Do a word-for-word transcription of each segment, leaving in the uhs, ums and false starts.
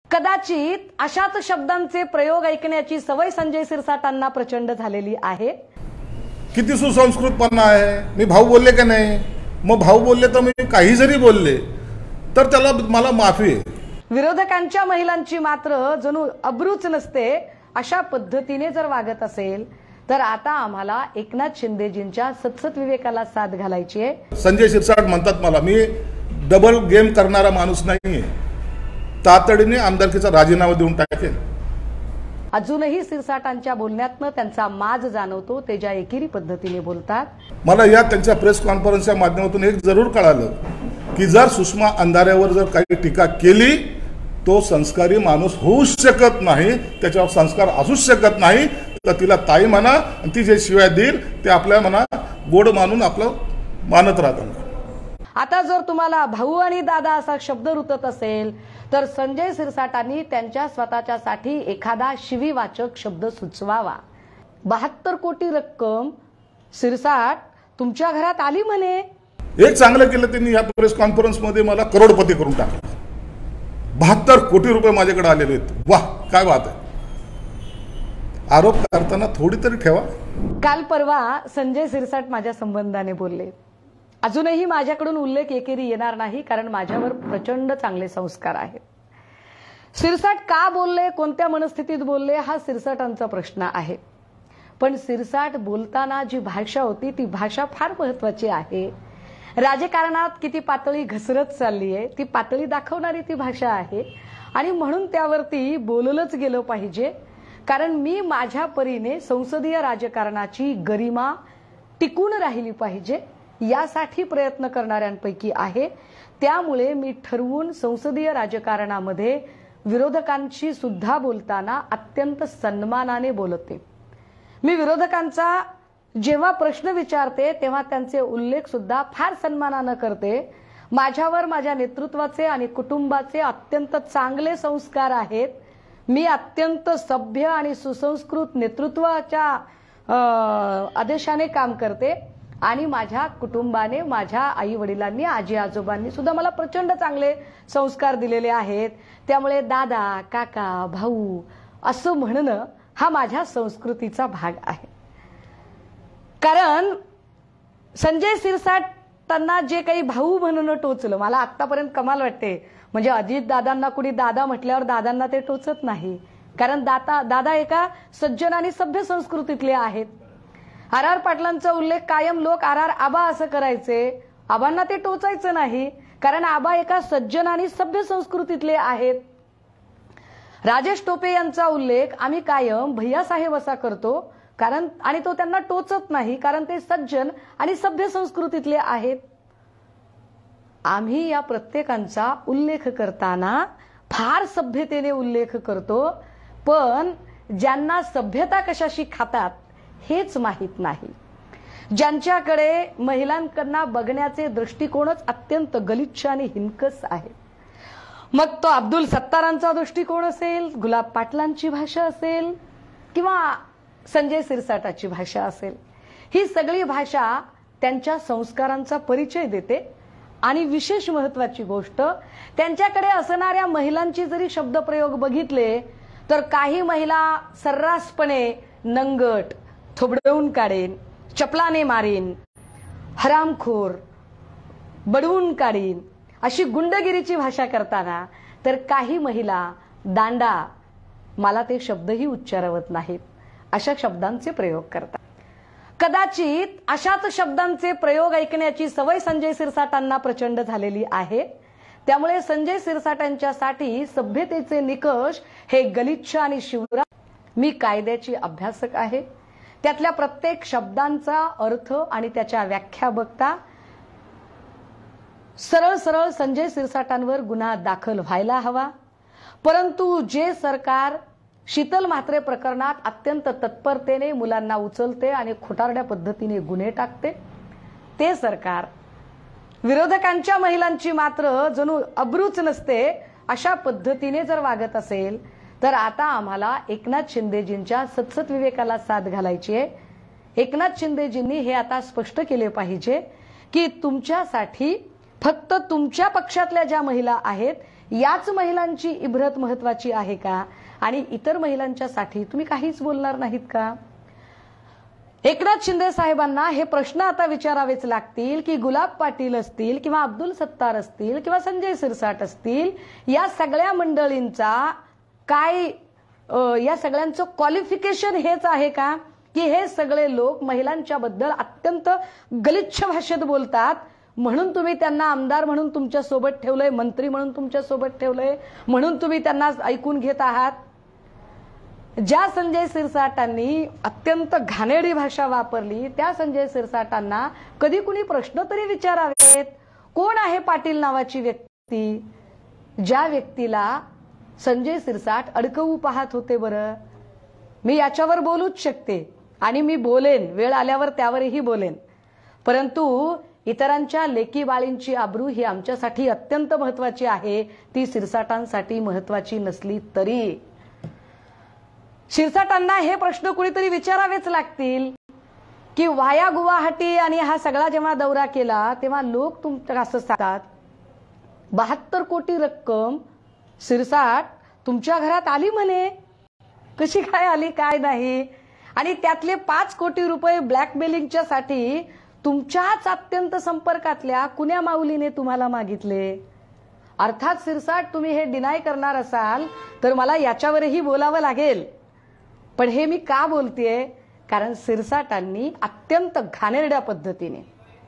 कदाचित अशाच शब्दांचे प्रयोग ऐकण्याची सवय संजय सिरसाटांना प्रचंड झालेली आहे। किती सुसंस्कृतपणा आहे। मी भाऊ बोलले का नाही, मग भाऊ बोलले तर मी काही जरी बोलले तर त्याला मला माफी आहे। विरोधकांच्या महिलांची मात्र जणू अब्रूच नसते अशा पद्धतीने जर वागत असेल तर आता आम्हाला एकनाथ शिंदेजींच्या सतसत विवेकाला साथ घालायची आहे। संजय सिरसाट म्हणतात मला मी डबल गेम करणारा माणूस नाहीये, तातडीने आमदारकीचा राजीनामा देऊन टाकेल। अजूनही सिरसाटांच्या बोलण्यातनं त्यांचा माज जाणवतो, ते ज्या एकेरी पद्धतीने बोलतात। मला या त्यांच्या प्रेस कॉन्फरन्सच्या माध्यमातून एक जरूर कळालं की जर सुषमा अंधाऱ्यावर जर काही टीका केली तो संस्कारी माणूस होऊच शकत नाही, त्याच्यावर संस्कार असूच शकत नाही, तर तिला ताई म्हणा आणि ती जे शिवाय देईल ते आपल्या मना गोड मानून आपलं मानत राहतात। आता जर तुम्हाला भाऊ आणि दादा असा शब्द रुतत असेल तर संजय सिरसाटांनी त्यांच्या स्वतःच्यासाठी एखादा शिवीवाचक शब्द सुचवावा। बहात्तर कोटी रक्कम सिरसाट तुमच्या घरात आली म्हणे। एक चांगलं केलं त्यांनी या प्रेस कॉन्फरन्स मध्ये मला करोडपती करून टाकलं। बहात्तर कोटी रुपये माझ्याकडे आलेले आहेत। वाह काय बात आहे। आरोप करताना थोडी तरी ठेवा। काल परवा संजय सिरसाट माझ्या संबंधाने बोलले। अजूनही माझ्याकडून उल्लेख एकेरी येणार नाही कारण माझ्यावर प्रचंड चांगले संस्कार आहेत। सिरसाट का बोलले, कोणत्या मनस्थितीत बोलले हा सिरसाटांचा प्रश्न आहे, पण सिरसाट बोलताना जी भाषा होती ती भाषा फार महत्वाची आहे। राजकारणात किती पातळी घसरत चालली आहे ती पातळी दाखवणारी ती भाषा आहे आणि म्हणून त्यावरती बोललंच गेलं पाहिजे। कारण मी माझ्या परीने संसदीय राजकारणाची गरिमा टिकून राहिली पाहिजे यासाठी प्रयत्न करणाऱ्यांपैकी आहे। त्यामुळे मी ठरवून संसदीय राजकारणामध्ये विरोधकांशी सुद्धा बोलताना अत्यंत सन्मानाने बोलते। मी विरोधकांचा जेव्हा प्रश्न विचारते तेव्हा त्यांचे उल्लेख सुद्धा फार सन्मानाने करते। माझ्यावर माझ्या नेतृत्वाचे आणि कुटुंबाचे अत्यंत चांगले संस्कार आहेत। मी अत्यंत सभ्य आणि सुसंस्कृत नेतृत्वाच्या आदेशाने काम करते आणि माझ्या कुटुंबाने, माझ्या आई वडिलांनी, आजी आजोबांनी सुद्धा मला प्रचंड चांगले संस्कार दिलेले आहेत। त्यामुळे दादा, काका, भाऊ असं म्हणणं हा माझ्या संस्कृतीचा भाग आहे। कारण संजय सिरसाटांना जे काही भाऊ म्हणून टोचलं मला आतापर्यंत कमाल वाटते। म्हणजे अजित दादांना कुणी दादा म्हटल्यावर दादांना ते टोचत नाही, कारण दादा दादा एका सज्जन आणि सभ्य संस्कृतीतले आहेत। आर आर पाटलांचा उल्लेख कायम लोक आर आर आबा असं करायचे, आबांना ते टोचायचं नाही कारण आबा एका सज्जन आणि सभ्य संस्कृतीतले आहेत। राजेश टोपे यांचा उल्लेख आम्ही कायम भैयासाहेब असा करतो कारण आणि तो त्यांना टोचत नाही कारण ते सज्जन आणि सभ्य संस्कृतीतले आहेत। आम्ही या प्रत्येकांचा उल्लेख करताना फार सभ्यतेने उल्लेख करतो, पण ज्यांना सभ्यता कशाशी खातात हेच माहित नाही, ज्यांच्याकडे महिलांकडे बघण्याचे दृष्टिकोनच अत्यंत गलिच्छ आणि हिनकस आहे। मग तो अब्दुल सत्तारांचा दृष्टिकोन असेल, गुलाब पाटलांची भाषा असेल किंवा संजय सिरसाटाची भाषा असेल, ही सगळी भाषा त्यांच्या संस्कारांचा परिचय देते। आणि विशेष महत्वाची गोष्ट, त्यांच्याकडे असणाऱ्या महिलांची जरी शब्दप्रयोग बघितले तर काही महिला सर्रासपणे नंगट, थोबडवून काढेन, चपलाने मारीन, हरामखोर, बडवून काढीन अशी गुंडगिरीची भाषा करताना तर काही महिला दांडा, मला ते शब्दही उच्चारवत नाहीत अशा शब्दांचे प्रयोग करतात। कदाचित अशाच शब्दांचे प्रयोग ऐकण्याची सवय संजय सिरसाटांना प्रचंड झालेली आहे। त्यामुळे संजय सिरसाटांच्यासाठी सभ्यतेचे निकष हे गलिच्छ आणि शिवरा। मी कायद्याची अभ्यासक आहे, त्यातल्या प्रत्येक शब्दांचा अर्थ आणि त्याच्या व्याख्या बघता सरळ सरळ संजय सिरसाटांवर गुन्हा दाखल व्हायला हवा। परंतु जे सरकार शीतल म्हात्रे प्रकरणात अत्यंत तत्परतेने मुलांना उचलते आणि खोटारड्या पद्धतीने गुन्हे टाकते, ते सरकार विरोधकांच्या महिलांची मात्र जणू अब्रूच नसते अशा पद्धतीने जर वागत असेल तर आता आम्हाला एकनाथ शिंदेजींच्या सतसत विवेकाला साथ घालायची आहे। एकनाथ शिंदेजींनी हे आता स्पष्ट केले पाहिजे की तुमच्यासाठी फक्त तुमच्या पक्षातल्या ज्या महिला आहेत याच महिलांची इब्रत महत्वाची आहे का? आणि इतर महिलांच्यासाठी तुम्ही काहीच बोलणार नाहीत का? एकनाथ शिंदे साहेबांना हे प्रश्न आता विचारावेच लागतील की गुलाब पाटील असतील किंवा अब्दुल सत्तार असतील किंवा संजय सिरसाट असतील, या सगळ्या मंडळींचा काय या सगळ्यांचं क्वालिफिकेशन हेच आहे का की हे सगळे लोक महिलांच्या बद्दल अत्यंत गलिच्छ भाषेत बोलतात म्हणून तुम्ही त्यांना आमदार म्हणून तुमच्या सोबत ठेवलंय, मंत्री म्हणून तुमच्या सोबत ठेवलंय, म्हणून तुम्ही त्यांना ऐकून घेत आहात? ज्या संजय सिरसाटांनी अत्यंत घाणेरडी भाषा वापरली त्या संजय सिरसाटांना कधी कुणी प्रश्न तरी विचारावेत. कोण आहे पाटील नावाची व्यक्ती ज्या व्यक्तीला संजय सिरसाट अडकवू पाहत होते? बरं, मी याच्यावर बोलूच शकते आणि मी बोलेन, वेळ आल्यावर त्यावरही बोलेन, परंतु इतरांच्या लेकी बाळींची आबरू ही आमच्यासाठी अत्यंत महत्वाची आहे, ती सिरसाटांसाठी महत्वाची नसली तरी. सिरसाटांना हे प्रश्न कुणीतरी विचारावेच लागतील की वाया गुवाहाटी आणि हा सगळा जेव्हा दौरा केला तेव्हा लोक तुमच्या असं सांगतात बहात्तर कोटी रक्कम सिरसाट तुमच्या घरात आली म्हणे, कशी काय आली काय नाही, आणि त्यातले पाच कोटी रुपये ब्लॅकमेलिंगच्या साठी तुमच्याच अत्यंत संपर्कातल्या कुण्या माऊलीने तुम्हाला मागितले. अर्थात सिरसाट तुम्ही हे डिनाय करणार असाल तर मला याच्यावरही बोलावं लागेल, पण हे मी का बोलतेय कारण सिरसाटांनी अत्यंत घाणेरड्या पद्धतीने,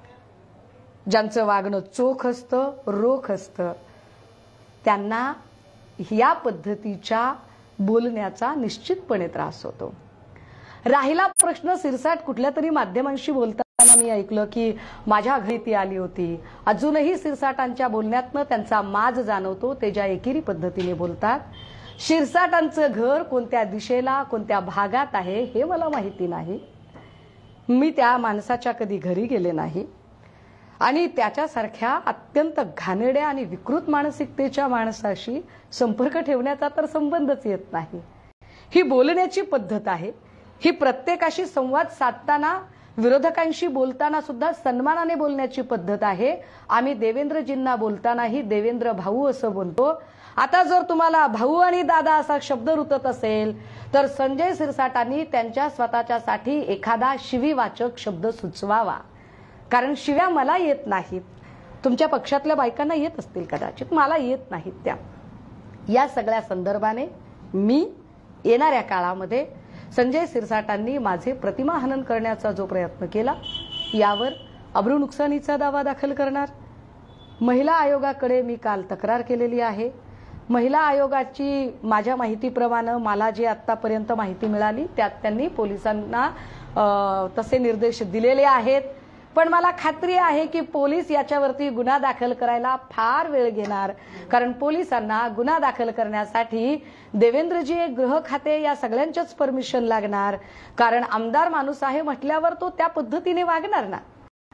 ज्यांचं वागणं चोख असतं, रोख असतं, त्यांना या पद्धतीच्या बोलण्याचा निश्चितपणे त्रास होतो. राहिला प्रश्न सिरसाट कुठल्या तरी माध्यमांशी बोलताना मी ऐकलं की माझ्या घरी ती आली होती. अजूनही सिरसाटांच्या बोलण्यातनं त्यांचा माज जाणवतो, ते ज्या एकेरी पद्धतीने बोलतात. सिरसाटांचं घर कोणत्या दिशेला कोणत्या भागात आहे हे मला माहिती नाही, मी त्या माणसाच्या कधी घरी गेले नाही आणि त्याच्यासारख्या अत्यंत घाणेरड्या आणि विकृत मानसिकतेच्या माणसाशी संपर्क ठेवण्याचा तर संबंधच येत नाही. ही बोलण्याची पद्धत आहे, ही प्रत्येकाशी संवाद साधताना विरोधकांशी बोलताना सुद्धा सन्मानाने बोलण्याची पद्धत आहे. आम्ही देवेंद्रजींना बोलतानाही देवेंद्र भाऊ असं बोलतो. आता जर तुम्हाला भाऊ आणि दादा असा शब्द रुतत असेल तर संजय सिरसाटांनी त्यांच्या स्वतःच्यासाठी एखादा शिवीवाचक शब्द सुचवावा, कारण शिव्या मला येत नाहीत, तुमच्या पक्षातल्या बायकांना येत असतील कदाचित, मला येत नाहीत त्या. या सगळ्या संदर्भाने मी येणाऱ्या काळामध्ये संजय सिरसाटांनी माझे प्रतिमाहनन करण्याचा जो प्रयत्न केला यावर अब्रू नुकसानीचा दावा दाखल करणार. महिला आयोगाकडे मी काल तक्रार केलेली आहे. महिला आयोगाची माझ्या माहितीप्रमाणे मला जे आतापर्यंत माहिती मिळाली त्यात त्यांनी पोलिसांना तसे निर्देश दिलेले आहेत, पण मला खात्री आहे की पोलीस याच्यावरती गुन्हा दाखल करायला फार वेळ घेणार, कारण पोलिसांना गुन्हा दाखल करण्यासाठी देवेंद्रजी एक गृह खाते या सगळ्यांच्याच परमिशन लागणार, कारण आमदार माणूस आहे म्हटल्यावर तो त्या पद्धतीने वागणार ना.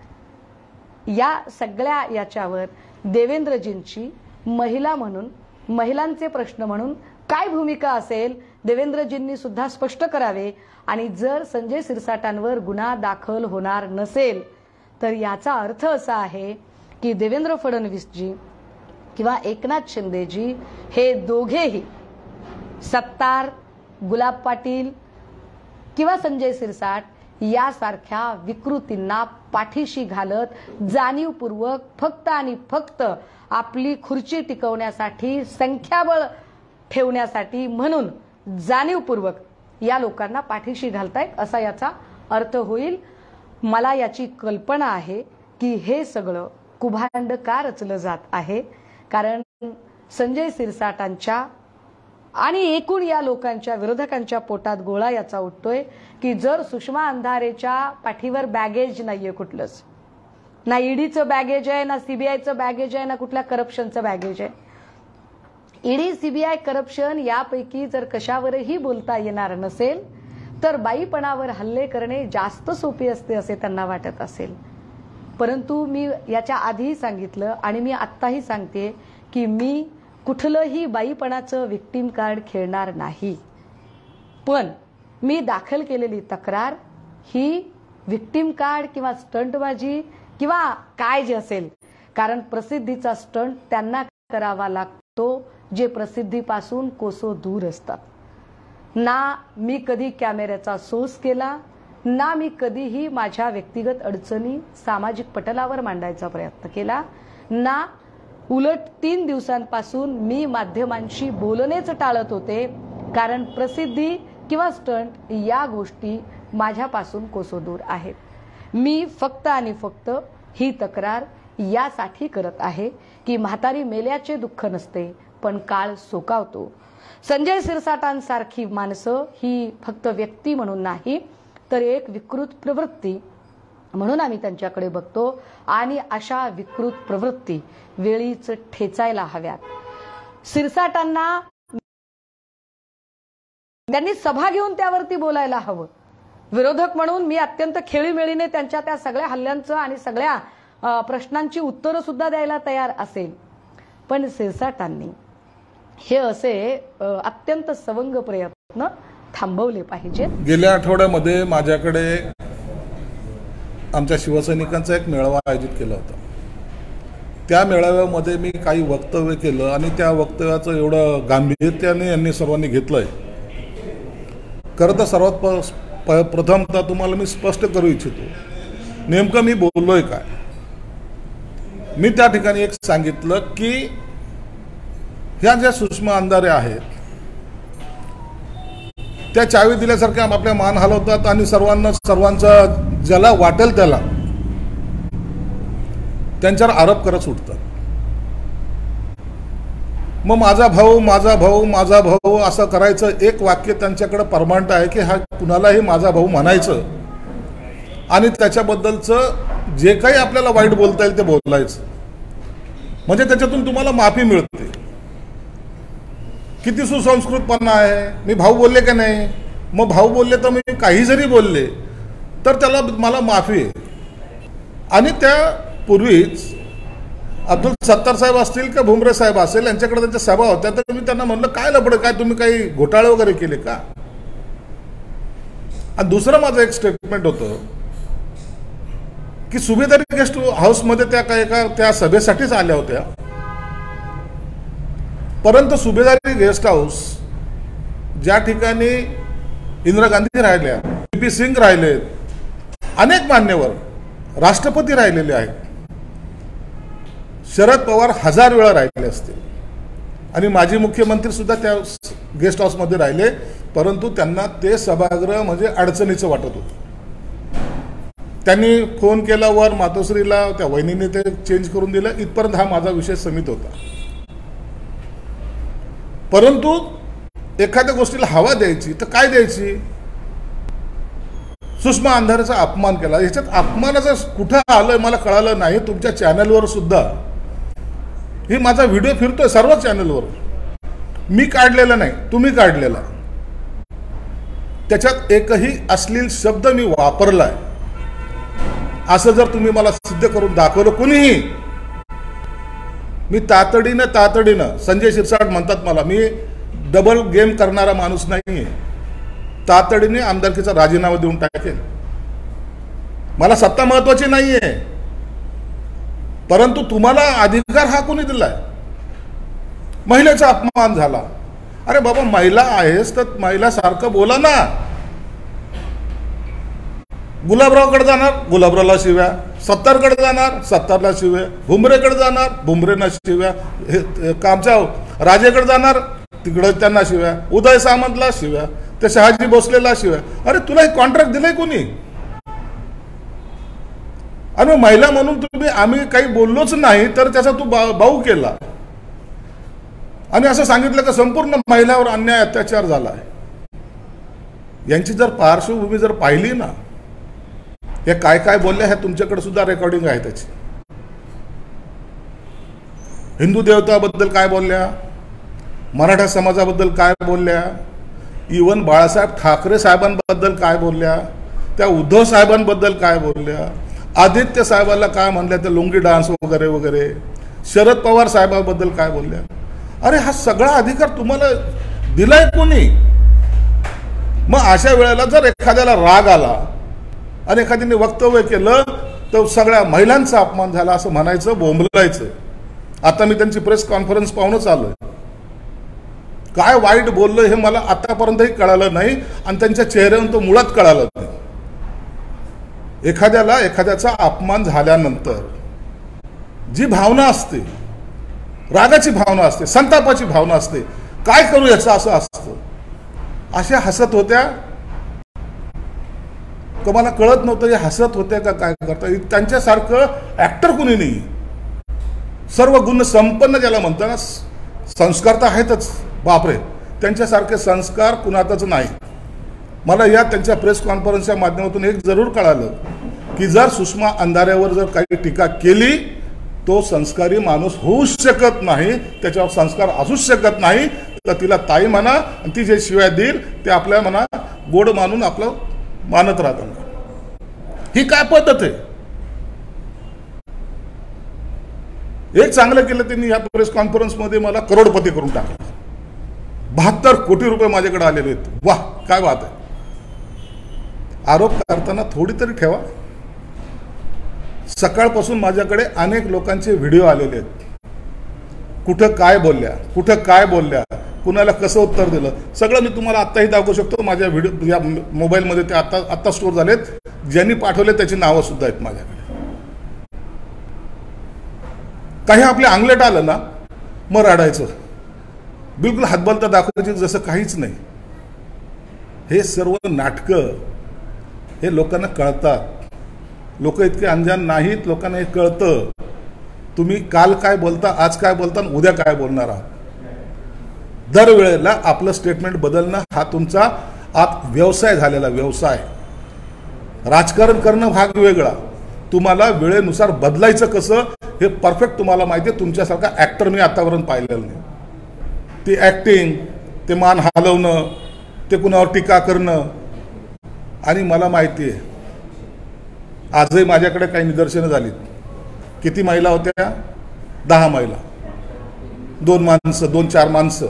या सगळ्या याच्यावर देवेंद्रजींची महिला म्हणून, महिलांचे प्रश्न म्हणून काय भूमिका असेल देवेंद्रजींनी सुद्धा स्पष्ट करावे. आणि जर संजय सिरसाटांवर गुन्हा दाखल होणार नसेल तर याचा अर्थ असा आहे की देवेंद्र फडणवीसजी किंवा एकनाथ शिंदेजी हे दोघेही सत्तार, गुलाब पाटील किंवा संजय सिरसाट यासारख्या विकृतींना पाठीशी घालत जाणीवपूर्वक फक्त आणि फक्त आपली खुर्ची टिकवण्यासाठी, संख्याबळ ठेवण्यासाठी म्हणून जाणीवपूर्वक या लोकांना पाठीशी घालतायत असा याचा अर्थ होईल. मला याची कल्पना आहे की हे सगळं कुभांड का रचलं जात आहे, कारण संजय सिरसाटांच्या आणि एकूण या लोकांच्या विरोधकांच्या पोटात गोळा याचा उठतोय की जर सुषमा अंधारेच्या पाठीवर बॅगेज नाहीये, कुठलंच ना ईडीचं बॅगेज आहे, ना सीबीआयचं बॅगेज आहे, ना कुठल्या करप्शनचं बॅगेज आहे. ईडी, सीबीआय, करप्शन यापैकी जर कशावरही बोलता येणार नसेल तर बाईपणावर हल्ले करणे जास्त सोपे असते असे त्यांना वाटत असेल. परंतु मी याच्या आधीही सांगितलं आणि मी आत्ताही सांगते की मी कुठलंही बाईपणाचं विक्टिम कार्ड खेळणार नाही, पण मी दाखल केलेली तक्रार ही विक्टिम कार्ड किंवा स्टंटबाजी किंवा काय जे असेल, कारण प्रसिद्धीचा स्टंट त्यांना करावा लागतो. बघतो जे प्रसिद्धीपासून कोसो दूर असतात. ना मी कधी कॅमेऱ्याचा सोस केला, ना मी कधीही माझ्या व्यक्तिगत अडचणी सामाजिक पटलावर मांडायचा प्रयत्न केला, ना उलट तीन दिवसांपासून मी माध्यमांशी बोलणेच टाळत होते, कारण प्रसिद्धी किंवा स्टंट या गोष्टी माझ्यापासून कोसो दूर आहेत. मी फक्त आणि फक्त ही तक्रार यासाठी करत आहे की म्हातारी मेल्याचे दुःख नसते, पण काळ सोकावतो. संजय सिरसाटांसारखी माणसं ही फक्त व्यक्ती म्हणून नाही, तर एक विकृत प्रवृत्ती म्हणून आम्ही त्यांच्याकडे बघतो आणि अशा विकृत प्रवृत्ती वेळीच ठेचायला हव्यात. सिरसाटांना त्यांनी सभा घेऊन त्यावरती बोलायला हवं. विरोधक म्हणून मी अत्यंत खेळीमेळीने त्यांच्या त्या सगळ्या हल्ल्यांचं आणि सगळ्या प्रश्नांची उत्तरं सुद्धा द्यायला तयार असेल, पण सिरसाटांनी हे असे अत्यंत सवंग प्रयत्न थांबवले पाहिजेत. गेल्या आठवड्यामध्ये माझ्याकडे आमच्या शिवसैनिकांचा एक मेळावा आयोजित केला होता. त्या मेळाव्यामध्ये मी काही वक्तव्य केलं आणि त्या वक्तव्याचं एवढं गांभीर्याने यांनी सर्वांनी घेतलंय. खरं तर सर्वात प्रथमतः तुम्हाला मी स्पष्ट करू इच्छितो नेमकं मी बोललोय काय. मी त्या ठिकाणी एक सांगितलं की ह्या ज्या सुषमा अंधारे आहेत त्या चावी दिल्यासारख्या आपल्या मान हलवतात आणि सर्वांना सर्वांचा ज्याला वाटेल त्याला त्यांच्यावर आरोप करत सुटतात. मग माझा भाऊ माझा भाऊ माझा भाऊ असं करायचं एक वाक्य त्यांच्याकडे परमानंट आहे की हा कुणालाही माझा भाऊ म्हणायचं आणि त्याच्याबद्दलचं जे काही आपल्याला वाईट बोलता येईल ते बोलायचं, म्हणजे त्याच्यातून तुम्हाला माफी मिळते. किती सुसंस्कृतपणा आहे. मी भाऊ बोलले का नाही, मग भाऊ बोलले तर मी काही जरी बोलले तर त्याला मला माफी आहे. आणि त्या पूर्वीच अब्दुल सत्तार साहेब असतील का भुमरे साहेब असेल यांच्याकडे त्यांच्या सभा होत्या, तर मी त्यांना म्हणलं काय लपड काय तुम्ही काही घोटाळे वगैरे केले का. आणि दुसरं माझं एक स्टेटमेंट होतं की सुभेदारी गेस्ट हाऊसमध्ये त्या काय एका त्या सभेसाठीच आल्या होत्या, परंतु सुभेदारी गेस्ट हाऊस ज्या ठिकाणी इंदिरा गांधी राहिल्या, पी पी सिंग राहिलेत, अनेक मान्यवर राष्ट्रपती राहिलेले आहेत, शरद पवार हजार वेळा राहिले असतील आणि माजी मुख्यमंत्री सुद्धा त्या गेस्ट हाऊसमध्ये राहिले, परंतु त्यांना ते सभागृह म्हणजे अडचणीचं वाटत होतं. त्यांनी फोन केला वर मातोश्रीला, त्या वहिनीने ते चेंज करून दिलं. इथपर्यंत हा माझा विषय समित होता. परंतु एखाद्या गोष्टीला हवा द्यायची तर काय द्यायची. सुषमा अंधारेचा अपमान केला. याच्यात अपमानाचं कुठं आलंय मला कळालं नाही. तुमच्या चॅनलवर सुद्धा ही माझा व्हिडिओ फिरतोय सर्व चॅनलवर, मी काढलेला नाही, तुम्ही काढलेला. त्याच्यात एकही अश्लील शब्द मी वापरलाय असं जर तुम्ही मला सिद्ध करून दाखवलं कुणीही, मी तातडीनं तातडीनं संजय शिरसाट म्हणतात मला, मी डबल गेम करणारा माणूस नाहीये, तातडीने आमदारकीचा राजीनामा देऊन टाकेल. मला सत्ता महत्वाची नाहीये, परंतु तुम्हाला अधिकार हा कोणी दिलाय. महिलेचा अपमान झाला. अरे बाबा महिला आहेस तर महिलासारखं बोला ना. गुलाबरावकडे जाणार गुलाबरावला शिव्या, सत्तारकडे जाणार सत्तारला शिव्या, भुमरेकडे जाणार भुमरेंना शिव्या, आमच्या राजेकडे जाणार तिकडे त्यांना शिव्या, उदय सामंतला शिव्या, त्या शहाजी भोसलेला शिव्या. अरे तुला हे कॉन्ट्रॅक्ट दिलंय कोणी. आणि महिला म्हणून तुम्ही आम्ही काही बोललोच नाही तर त्याचा तू बाऊ केला आणि असं सांगितलं की संपूर्ण महिलावर अन्याय अत्याचार झाला आहे. यांची जर पार्श्वभूमी जर पाहिली ना, हे काय काय बोलल्या हे तुमच्याकडे सुद्धा रेकॉर्डिंग आहे त्याची. हिंदू देवताबद्दल काय बोलल्या, मराठा समाजाबद्दल काय बोलल्या, इवन बाळासाहेब ठाकरे साहेबांबद्दल काय बोलल्या, त्या उद्धव साहेबांबद्दल काय बोलल्या, आदित्य साहेबांना काय म्हणल्या, त्या लुंगी डान्स वगैरे वगैरे, शरद पवार साहेबांबद्दल काय बोलल्या. अरे हा सगळा अधिकार तुम्हाला दिलाय कोणी. मग अशा वेळेला जर एखाद्याला राग आला आणि एखाद्याने वक्तव्य केलं तर सगळ्या महिलांचा अपमान झाला असं म्हणायचं, बोंबलायचं. आता मी त्यांची प्रेस कॉन्फरन्स पाहूनच आलोय. काय वाईट बोललं हे मला आतापर्यंतही कळालं नाही आणि त्यांच्या चेहऱ्यावरून तो मुळात कळालं नाही. एखाद्याला एखाद्याचा अपमान झाल्यानंतर जी भावना असते, रागाची भावना असते, संतापाची भावना असते, काय करू याचं असं असतं. अशा हसत होत्या का मला कळत नव्हतं, हे हसत होत्या का काय करता. त्यांच्यासारखं ऍक्टर कुणी नाही. सर्व गुण संपन्न ज्याला म्हणतात ना, संस्कार तर आहेतच, बापरे, त्यांच्यासारखे संस्कार कुणातच नाही. मला या त्यांच्या प्रेस कॉन्फरन्सच्या माध्यमातून एक जरूर कळालं की जर सुषमा अंधाऱ्यावर जर काही टीका केली तो संस्कारी माणूस होऊच शकत नाही, त्याच्यावर संस्कार असूच शकत नाही. तर तिला ताई म्हणा आणि ती जे शिवाय देईल ते आपल्या मना गोड मानून आपलं मानत राहतात. ही काय पद्धत आहे. एक चांगलं केलं त्यांनी या प्रेस कॉन्फरन्स मध्ये मला करोडपती करून टाकलं. बहात्तर कोटी रुपये माझ्याकडे आलेले आहेत. वाह, काय बात आहे. आरोप करताना थोडी तरी ठेवा. सकाळपासून माझ्याकडे अनेक लोकांचे व्हिडिओ आलेले आहेत. कुठं काय बोलल्या, कुठं काय बोलल्या, कुणाला कसं उत्तर दिलं, सगळं मी तुम्हाला आत्ताही दाखवू शकतो. माझ्या व्हिडिओ या मोबाईलमध्ये ते आता आत्ता स्टोर झालेत. ज्यांनी पाठवले त्याची नावं सुद्धा आहेत माझ्याकडे. काही आपले अंगलट आलं ना मग रडायचं, बिलकुल हातबलता दाखवायची जसं काहीच नाही. हे सर्व नाटकं हे लोकांना कळतात. लोक इतके अंजान नाहीत, लोकांना हे कळतं. तुम्ही काल काय बोलता, आज काय बोलता, उद्या काय बोलणार आहात. दरवेळेला आपलं स्टेटमेंट बदलणं हा तुमचा आत व्यवसाय झालेला व्यवसाय. राजकारण करणं भाग वेगळा, तुम्हाला वेळेनुसार बदलायचं कसं हे परफेक्ट तुम्हाला माहिती आहे. तुमच्यासारखा ऍक्टर मी आतापर्यंत पाहिलेलं नाही. ती ऍक्टिंग, ते मान हलवणं, ते कुणावर टीका करणं. आणि मला माहिती आहे आजही माझ्याकडे काही निदर्शनं झालीत. किती महिला होत्या? दहा महिला, दोन माणसं, दोन चार माणसं.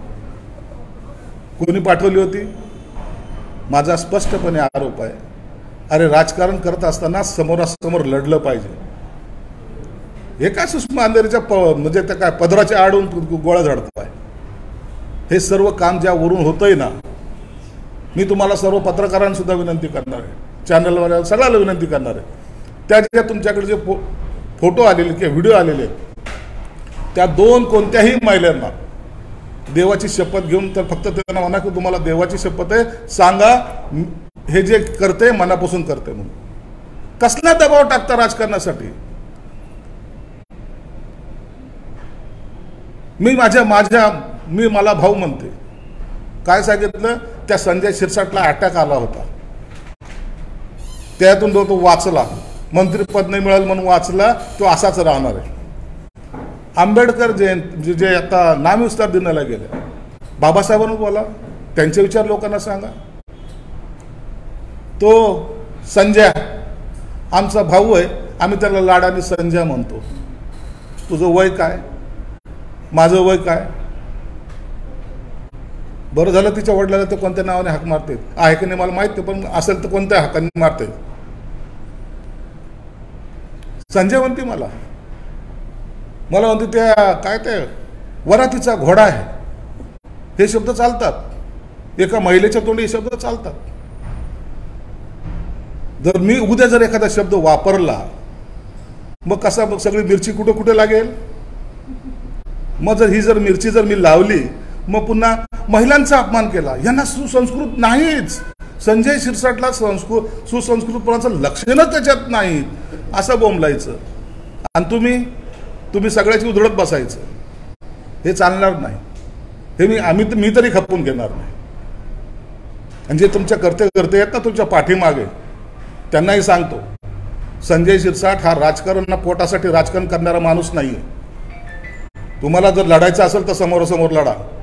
कोणी पाठवली होती? माझा स्पष्टपणे आरोप आहे, अरे राजकारण करत असताना समोरासमोर लढलं पाहिजे. हे काय सुषमा अंधारेच्या म्हणजे त्या काय पदराच्या आडून गोळा झाडताय. हे सर्व काम ज्या वरून होतंय ना, मी तुम्हाला सर्व पत्रकारांना सुद्धा विनंती करणार आहे, चॅनलवाल्या सगळ्याला विनंती करणार आहे. त्या ज्या तुमच्याकडे जे फो फोटो आलेले किंवा व्हिडिओ आलेले त्या दोन कोणत्याही महिलांना देवाची शपथ घेऊन तर फक्त त्यांना म्हणा की तुम्हाला देवाची शपथ आहे, सांगा हे जे करते मनापासून करते म्हणून. कसला दबाव टाकता राजकारणासाठी. मी माझ्या माझ्या मी मला भाऊ म्हणते. काय सांगितलं? त्या संजय शिरसाटला अटॅक आला होता, त्यातून तो वाचला, मंत्रीपद नाही मिळालं म्हणून वाचला, तो असाच राहणार आहे. आंबेडकर जयंती जे आता नामविस्तार दिनाला गेले, बाबासाहेबांना बोला, त्यांचे विचार लोकांना सांगा. तो संजय आमचा भाऊ आहे, आम्ही त्याला लाडाने संजय म्हणतो. तुझं वय काय, माझं वय काय. बरं झालं तिच्या वडिलाला ते कोणत्या नावाने हाक मारते आहे की नाही मला माहित नाही, पण असेल तर कोणत्या हाकाने मारते. संजय म्हणते मला मला म्हणते त्या काय ते वरातीचा घोडा आहे, हे शब्द चालतात. एका महिलेच्या तोंडी हे शब्द चालतात. जर मी उद्या जर एखादा शब्द वापरला मग कसा मग सगळी मिरची कुठे कुठे लागेल. मग जर ही जर मिरची जर मी लावली मग पुन्हा महिलांचा अपमान केला, यांना सुसंस्कृत नाहीच. संजय शिरसाटला संस्कृत सुसंस्कृतपणाचं लक्षणच त्याच्यात नाही असं बोंबलायचं. आणि तुम्ही तुम्ही सगळ्याची उधळत बसायचं. हे चालणार नाही. हे मी आम्ही मी तरी खपवून घेणार नाही. आणि जे तुमच्या करते करते आहेत ना तुमच्या पाठीमागे, त्यांनाही सांगतो, संजय शिरसाट हा राजकारण पोटासाठी राजकारण करणारा माणूस नाहीये. तुम्हाला जर लढायचं असेल तर समोरासमोर लढा.